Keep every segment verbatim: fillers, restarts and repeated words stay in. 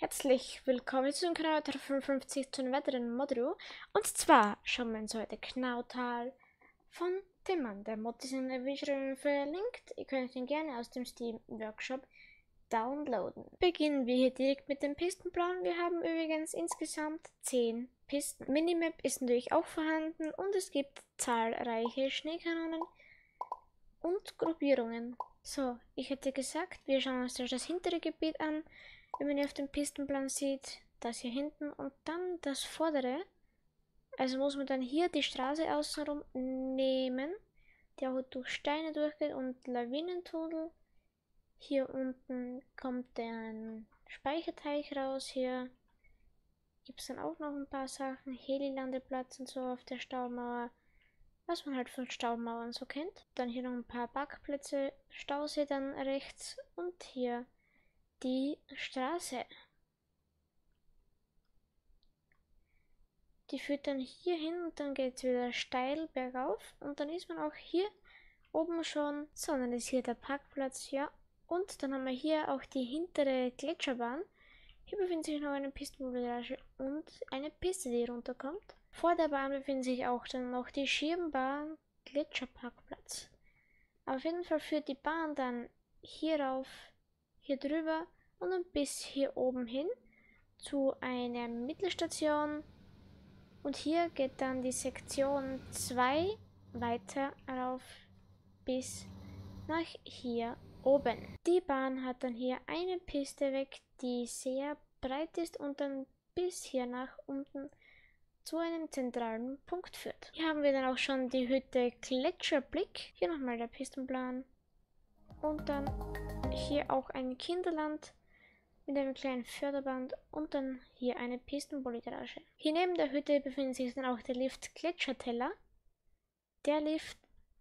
Herzlich willkommen zu dem Kanal fünfundfünfzig zu einem weiteren Mod-Video. Und zwar schauen wir uns heute Knautal von dem Mann. Der Mod ist in der Beschreibung verlinkt. Ihr könnt ihn gerne aus dem Steam Workshop downloaden. Beginnen wir hier direkt mit dem Pistenplan. Wir haben übrigens insgesamt zehn Pisten. Minimap ist natürlich auch vorhanden und es gibt zahlreiche Schneekanonen und Gruppierungen. So, ich hätte gesagt, wir schauen uns das hintere Gebiet an. Wenn man hier auf dem Pistenplan sieht, das hier hinten und dann das vordere. Also muss man dann hier die Straße außenrum nehmen, die auch durch Steine durchgeht und Lawinentunnel. Hier unten kommt ein Speicherteich raus. Hier gibt es dann auch noch ein paar Sachen. Heli-Landeplatz und so auf der Staumauer. Was man halt von Staumauern so kennt. Dann hier noch ein paar Parkplätze, Stausee dann rechts und hier die Straße. Die führt dann hier hin und dann geht es wieder steil bergauf und dann ist man auch hier oben schon. So, dann ist hier der Parkplatz, ja. Und dann haben wir hier auch die hintere Gletscherbahn. Hier befindet sich noch eine Pistenmobilage und eine Piste, die runterkommt. Vor der Bahn befindet sich auch dann noch die Schirmbahn Gletscherparkplatz. Auf jeden Fall führt die Bahn dann hierauf, hier drüber und dann bis hier oben hin zu einer Mittelstation. Und hier geht dann die Sektion zwei weiter rauf bis nach hier oben. Die Bahn hat dann hier eine Piste weg, die sehr breit ist und dann bis hier nach unten zu einem zentralen Punkt führt. Hier haben wir dann auch schon die Hütte Gletscherblick. Hier nochmal der Pistenplan. Und dann hier auch ein Kinderland mit einem kleinen Förderband und dann hier eine Pistenpoligarage. Hier neben der Hütte befindet sich dann auch der Lift Gletscherteller. Der Lift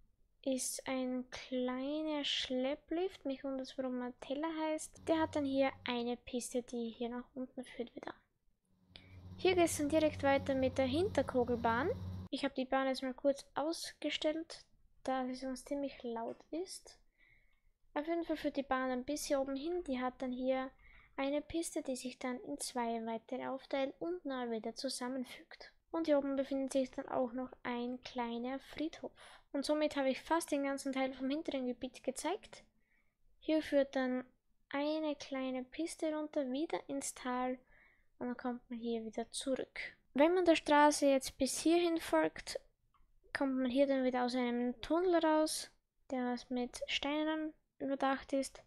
ist ein kleiner Schlepplift, mich wundert, warum er Teller heißt. Der hat dann hier eine Piste, die hier nach unten führt wieder. Hier geht es dann direkt weiter mit der Hinterkugelbahn. Ich habe die Bahn jetzt mal kurz ausgestellt, da sie sonst ziemlich laut ist. Auf jeden Fall führt die Bahn ein bisschen oben hin. Die hat dann hier eine Piste, die sich dann in zwei weitere aufteilt und dann wieder zusammenfügt. Und hier oben befindet sich dann auch noch ein kleiner Friedhof. Und somit habe ich fast den ganzen Teil vom hinteren Gebiet gezeigt. Hier führt dann eine kleine Piste runter, wieder ins Tal. Und dann kommt man hier wieder zurück. Wenn man der Straße jetzt bis hierhin folgt, kommt man hier dann wieder aus einem Tunnel raus, der mit Steinen überdacht ist.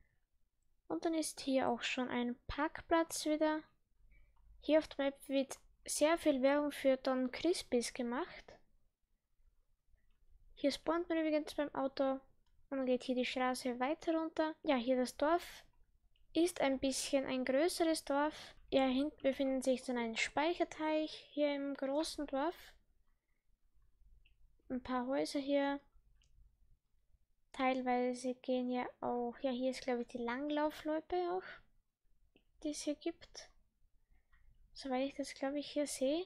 Und dann ist hier auch schon ein Parkplatz wieder. Hier auf der Map wird sehr viel Werbung für Don Crispis gemacht. Hier spawnt man übrigens beim Auto und dann geht hier die Straße weiter runter. Ja, hier das Dorf ist ein bisschen ein größeres Dorf. Ja, hinten befindet sich dann ein Speicherteich hier im großen Dorf. Ein paar Häuser hier. Teilweise gehen ja auch, ja hier ist glaube ich die Langlaufloipe auch, die es hier gibt. Soweit ich das glaube ich hier sehe.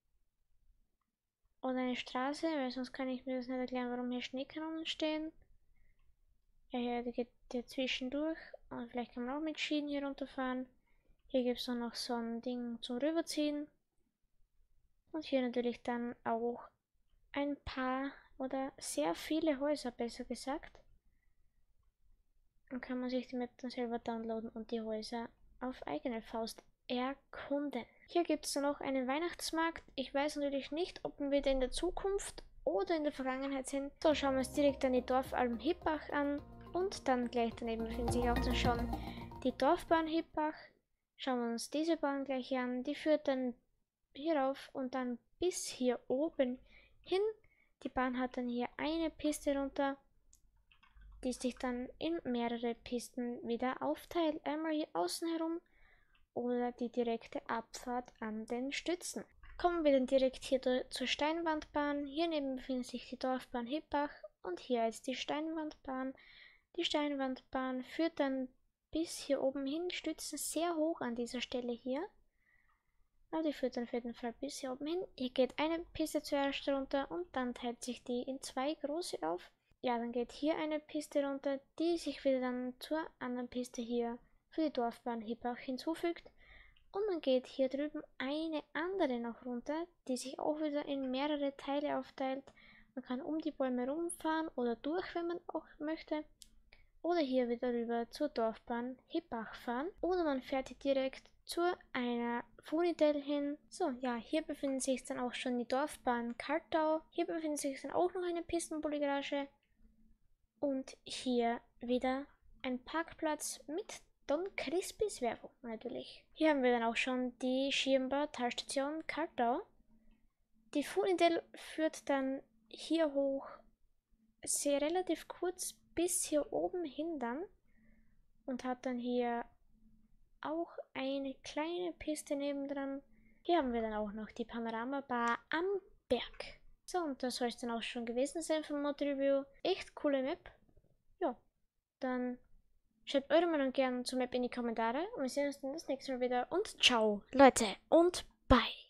Oder eine Straße, weil sonst kann ich mir das nicht erklären, warum hier Schneekanonen stehen. Ja, hier die geht hier zwischendurch. Und vielleicht kann man auch mit Schienen hier runterfahren. Hier gibt es noch so ein Ding zum Rüberziehen. Und hier natürlich dann auch ein paar oder sehr viele Häuser, besser gesagt. Dann kann man sich die Map dann selber downloaden und die Häuser auf eigene Faust erkunden. Hier gibt es dann noch einen Weihnachtsmarkt. Ich weiß natürlich nicht, ob wir wieder in der Zukunft oder in der Vergangenheit sind. So, schauen wir uns direkt dann die Dorfalm Hippach an. Und dann gleich daneben befindet sich auch dann schon die Dorfbahn Hippach. Schauen wir uns diese Bahn gleich an. Die führt dann hierauf und dann bis hier oben hin. Die Bahn hat dann hier eine Piste runter, die sich dann in mehrere Pisten wieder aufteilt. Einmal hier außen herum oder die direkte Abfahrt an den Stützen. Kommen wir dann direkt hier zur Steinwandbahn. Hier neben befindet sich die Dorfbahn Hippach und hier ist die Steinwandbahn. Die Steinwandbahn führt dann bis hier oben hin, Stützen sehr hoch an dieser Stelle hier. Aber die führt dann auf jeden Fall bis hier oben hin. Hier geht eine Piste zuerst runter und dann teilt sich die in zwei große auf. Ja, dann geht hier eine Piste runter, die sich wieder dann zur anderen Piste hier für die Dorfbahn Hippach hinzufügt. Und man geht hier drüben eine andere noch runter, die sich auch wieder in mehrere Teile aufteilt. Man kann um die Bäume rumfahren oder durch, wenn man auch möchte. Oder hier wieder rüber zur Dorfbahn Hippach fahren. Oder man fährt hier direkt zu einer Funidel hin. So, ja, hier befindet sich dann auch schon die Dorfbahn Kartau. Hier befindet sich dann auch noch eine Pistenpolygarage. Und hier wieder ein Parkplatz mit Don Crispis Werbung natürlich. Hier haben wir dann auch schon die Schirmbau-Talstation Kartau. Die Funidel führt dann hier hoch, sehr relativ kurz bis hier oben hin dann. Und hat dann hier auch eine kleine Piste nebendran. Hier haben wir dann auch noch die Panorama-Bar am Berg. So, und das soll es dann auch schon gewesen sein vom Mod-Review. Echt coole Map. Ja, dann schreibt eure Meinung gerne zur Map in die Kommentare. Und wir sehen uns dann das nächste Mal wieder. Und ciao, Leute, und bye.